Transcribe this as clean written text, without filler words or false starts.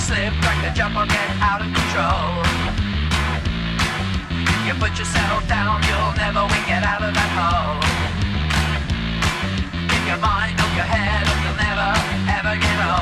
slip, crack the jump or get out of control. You put yourself down, you'll never win, get out of that hole. Keep your mind off your head or you'll never ever get old.